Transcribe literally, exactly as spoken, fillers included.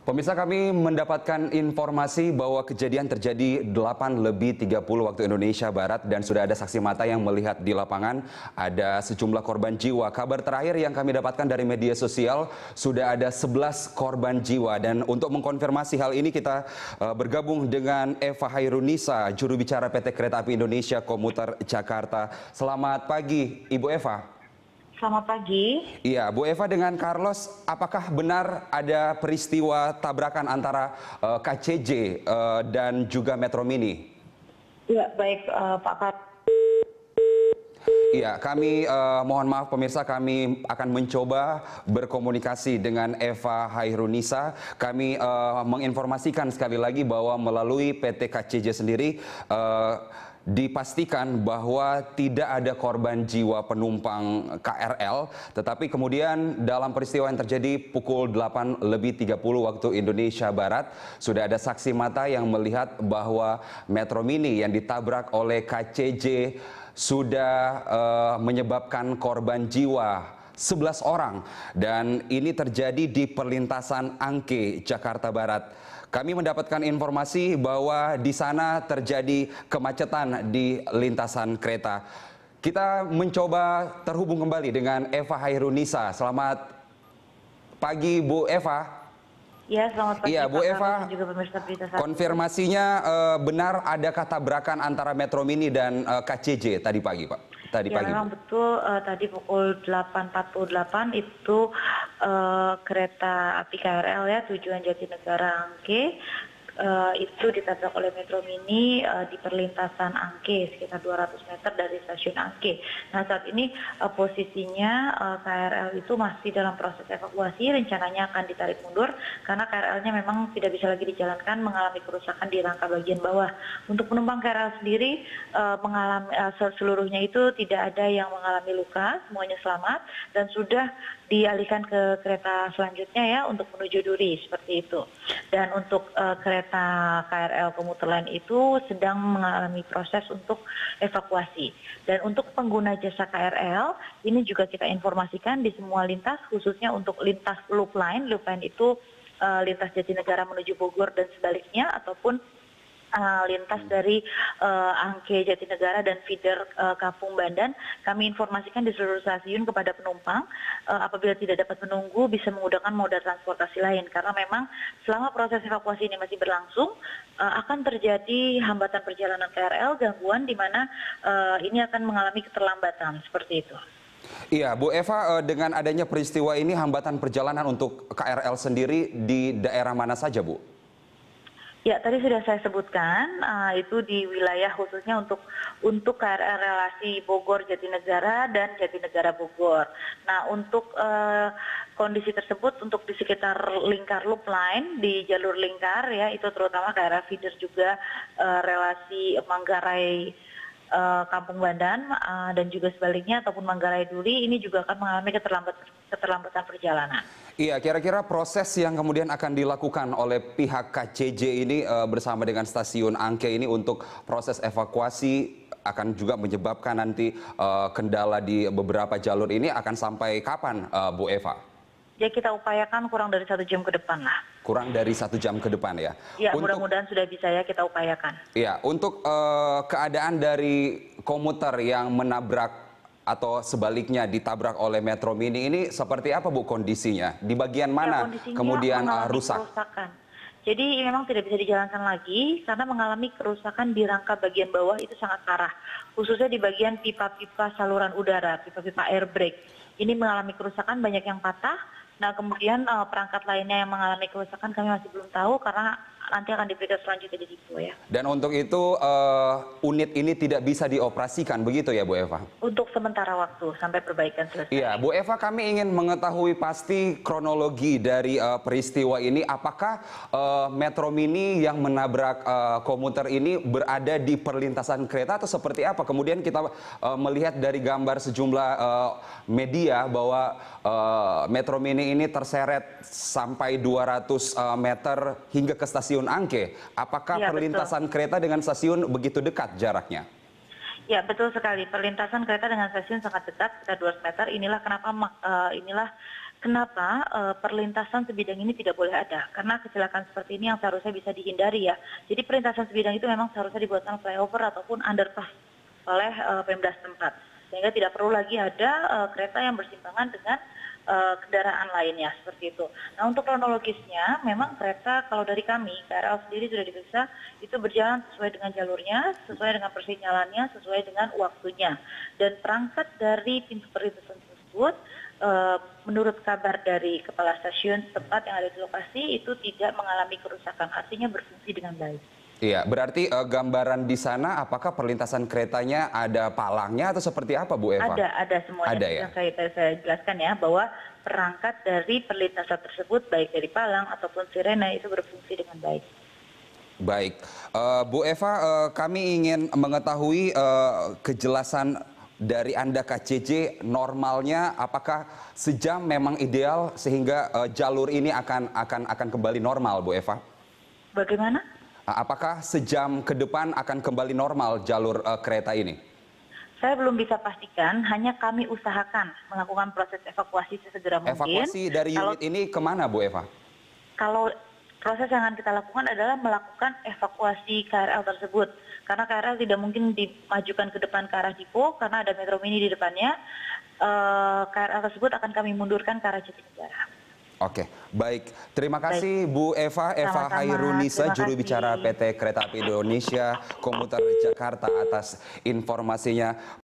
Pemirsa, kami mendapatkan informasi bahwa kejadian terjadi delapan lebih tiga puluh waktu Indonesia Barat dan sudah ada saksi mata yang melihat di lapangan ada sejumlah korban jiwa. Kabar terakhir yang kami dapatkan dari media sosial sudah ada sebelas korban jiwa, dan untuk mengkonfirmasi hal ini kita uh, bergabung dengan Eva Hairunisa, juru bicara P T Kereta Api Indonesia Komuter Jakarta. Selamat pagi, Ibu Eva. Selamat pagi. Iya, Bu Eva dengan Carlos, apakah benar ada peristiwa tabrakan antara uh, K C J uh, dan juga Metro Mini? Ya, baik uh, Pak Kar. Iya, kami uh, mohon maaf pemirsa, kami akan mencoba berkomunikasi dengan Eva Hairunisa. Kami uh, menginformasikan sekali lagi bahwa melalui P T K C J sendiri uh, dipastikan bahwa tidak ada korban jiwa penumpang K R L, tetapi kemudian dalam peristiwa yang terjadi pukul delapan lebih tiga puluh waktu Indonesia Barat, sudah ada saksi mata yang melihat bahwa Metro Mini yang ditabrak oleh K C J sudah uh, menyebabkan korban jiwa sebelas orang, dan ini terjadi di perlintasan Angke, Jakarta Barat. Kami mendapatkan informasi bahwa di sana terjadi kemacetan di lintasan kereta. Kita mencoba terhubung kembali dengan Eva Hairunisa. Selamat pagi, Bu Eva. Ya, selamat pagi. Iya, Bu Pak Eva. Juga pemirsa berita satu. Konfirmasinya uh, benar adakah tabrakan antara Metro Mini dan uh, K C J tadi pagi, Pak? Tadi ya, pagi, memang Bu. betul. Uh, tadi pukul delapan empat puluh delapan itu uh, kereta api K R L ya tujuan Jatinegara Angke uh, itu ditabrak oleh Metro Mini uh, di perlintasan Angke sekitar dua ratus meter dari stasiun Angke. Nah, saat ini uh, posisinya uh, K R L itu masih dalam proses evakuasi, rencananya akan ditarik mundur karena K R L-nya memang tidak bisa lagi dijalankan, mengalami kerusakan di rangka bagian bawah. Untuk penumpang K R L sendiri uh, mengalami uh, seluruhnya itu tidak ada yang mengalami luka, semuanya selamat dan sudah dialihkan ke kereta selanjutnya ya untuk menuju Duri, seperti itu. Dan untuk uh, kereta K R L komuter lain itu sedang mengalami proses untuk evakuasi. Dan untuk pengguna jasa K R L ini juga kita informasikan di semua lintas, khususnya untuk lintas loop line. Loop line itu uh, lintas Jatinegara menuju Bogor dan sebaliknya, ataupun Uh, lintas dari uh, Angke Jatinegara dan feeder uh, Kapung Bandan. Kami informasikan di seluruh stasiun kepada penumpang uh, apabila tidak dapat menunggu bisa menggunakan moda transportasi lain, karena memang selama proses evakuasi ini masih berlangsung uh, akan terjadi hambatan perjalanan K R L, gangguan di mana uh, ini akan mengalami keterlambatan seperti itu. Iya, Bu Eva, dengan adanya peristiwa ini hambatan perjalanan untuk K R L sendiri di daerah mana saja, Bu? Ya, tadi sudah saya sebutkan, uh, itu di wilayah khususnya untuk untuk K R L relasi Bogor Jatinegara dan Jatinegara Bogor. Nah, untuk uh, kondisi tersebut untuk di sekitar lingkar loop line di jalur lingkar ya, itu terutama K R L feeder juga uh, relasi Manggarai uh, Kampung Bandan uh, dan juga sebaliknya ataupun Manggarai Duri, ini juga akan mengalami keterlambatan keterlambatan perjalanan. Iya, kira-kira proses yang kemudian akan dilakukan oleh pihak K C J ini uh, bersama dengan stasiun Angke ini untuk proses evakuasi akan juga menyebabkan nanti uh, kendala di beberapa jalur ini akan sampai kapan, uh, Bu Eva? Ya, kita upayakan kurang dari satu jam ke depan lah. Kurang dari satu jam ke depan ya? Ya, mudah-mudahan sudah bisa ya kita upayakan. Iya, untuk uh, keadaan dari komuter yang menabrak atau sebaliknya ditabrak oleh Metro Mini ini seperti apa, Bu, kondisinya? Di bagian mana ya, kemudian uh, rusak? Kerusakan. Jadi memang tidak bisa dijalankan lagi karena mengalami kerusakan di rangka bagian bawah itu sangat parah. Khususnya di bagian pipa-pipa saluran udara, pipa-pipa air brake. Ini mengalami kerusakan, banyak yang patah. Nah, kemudian uh, perangkat lainnya yang mengalami kerusakan kami masih belum tahu karena nanti akan diberikan selanjutnya di situ ya. Dan untuk itu uh, unit ini tidak bisa dioperasikan begitu ya, Bu Eva? Untuk sementara waktu sampai perbaikan selesai. Iya, Bu Eva, kami ingin mengetahui pasti kronologi dari uh, peristiwa ini. Apakah uh, Metro Mini yang menabrak uh, komuter ini berada di perlintasan kereta atau seperti apa? Kemudian kita uh, melihat dari gambar sejumlah uh, media bahwa uh, Metro Mini ini terseret sampai dua ratus uh, meter hingga ke stasiun Angke. Apakah ya, perlintasan betul. kereta dengan stasiun begitu dekat jaraknya? Ya, betul sekali. Perlintasan kereta dengan stasiun sangat dekat, sekitar dua ratus meter. Inilah kenapa uh, inilah kenapa uh, perlintasan sebidang ini tidak boleh ada? Karena kecelakaan seperti ini yang seharusnya bisa dihindari ya. Jadi perlintasan sebidang itu memang seharusnya dibuatkan flyover ataupun underpass oleh uh, Pemda setempat, sehingga tidak perlu lagi ada uh, kereta yang bersimpangan dengan uh, kendaraan lainnya seperti itu. Nah, untuk kronologisnya, memang kereta kalau dari kami K R L sendiri sudah diperiksa itu berjalan sesuai dengan jalurnya, sesuai dengan persinyalannya, sesuai dengan waktunya, dan perangkat dari pintu perlintasan tersebut, uh, menurut kabar dari kepala stasiun setempat yang ada di lokasi itu tidak mengalami kerusakan, artinya berfungsi dengan baik. Iya, berarti uh, gambaran di sana apakah perlintasan keretanya ada palangnya atau seperti apa, Bu Eva? Ada, ada semuanya. Ada ya? Yang saya, saya jelaskan ya, bahwa perangkat dari perlintasan tersebut, baik dari palang ataupun sirene, itu berfungsi dengan baik. Baik, uh, Bu Eva, uh, kami ingin mengetahui uh, kejelasan dari Anda K C J normalnya, apakah sejam memang ideal sehingga uh, jalur ini akan akan akan kembali normal, Bu Eva? Bagaimana? Apakah sejam ke depan akan kembali normal jalur uh, kereta ini? Saya belum bisa pastikan, hanya kami usahakan melakukan proses evakuasi sesegera mungkin. Evakuasi dari unit kalau, ini kemana, Bu Eva? Kalau proses yang akan kita lakukan adalah melakukan evakuasi K R L tersebut. Karena K R L tidak mungkin dimajukan ke depan ke arah Dipo, karena ada Metro Mini di depannya. Uh, K R L tersebut akan kami mundurkan ke arah Jatinegara. Oke, baik. Terima kasih Bu Eva, Eva Hairunisa, juru bicara P T Kereta Api Indonesia Komuter Jakarta atas informasinya.